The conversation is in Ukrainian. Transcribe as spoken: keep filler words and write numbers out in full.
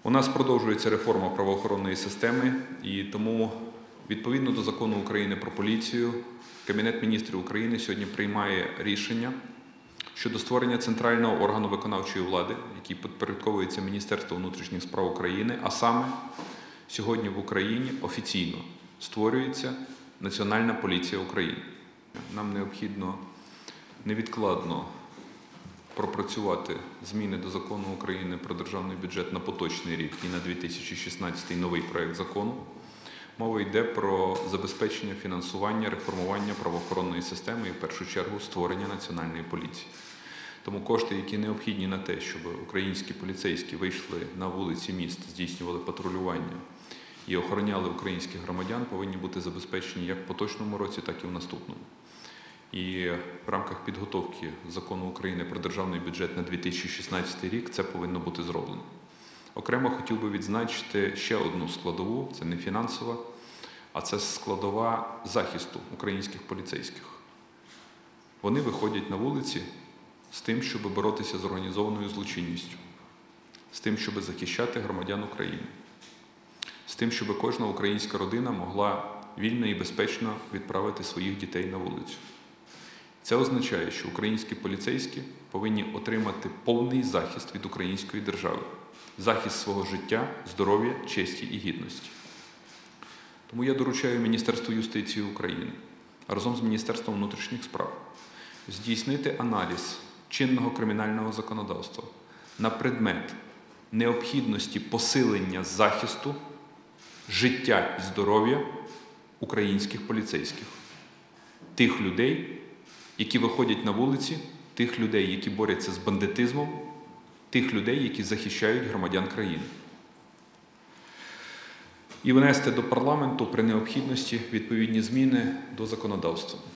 У нас продовжується реформа правоохоронної системи, і тому, відповідно до Закону України про поліцію, Кабінет міністрів України сьогодні приймає рішення щодо створення центрального органу виконавчої влади, який підпорядковується Міністерству внутрішніх справ України, а саме сьогодні в Україні офіційно створюється Національна поліція України. Нам необхідно невідкладно пропрацювати зміни до Закону України про державний бюджет на поточний рік і на дві тисячі шістнадцятий новий проект закону. Мова йде про забезпечення фінансування, реформування правоохоронної системи і, в першу чергу, створення Національної поліції. Тому кошти, які необхідні на те, щоб українські поліцейські вийшли на вулиці міст, здійснювали патрулювання і охороняли українських громадян, повинні бути забезпечені як в поточному році, так і в наступному. І в рамках підготовки Закону України про державний бюджет на дві тисячі шістнадцятий рік це повинно бути зроблено. Окремо хотів би відзначити ще одну складову, це не фінансова, а це складова захисту українських поліцейських. Вони виходять на вулиці з тим, щоб боротися з організованою злочинністю, з тим, щоб захищати громадян України, з тим, щоб кожна українська родина могла вільно і безпечно відправити своїх дітей на вулицю. Це означає, що українські поліцейські повинні отримати повний захист від української держави. Захист свого життя, здоров'я, честі і гідності. Тому я доручаю Міністерству юстиції України разом з Міністерством внутрішніх справ здійснити аналіз чинного кримінального законодавства на предмет необхідності посилення захисту життя і здоров'я українських поліцейських. Тих людей, які виходять на вулиці, тих людей, які борються з бандитизмом, тих людей, які захищають громадян країни. І внести до парламенту при необхідності відповідні зміни до законодавства.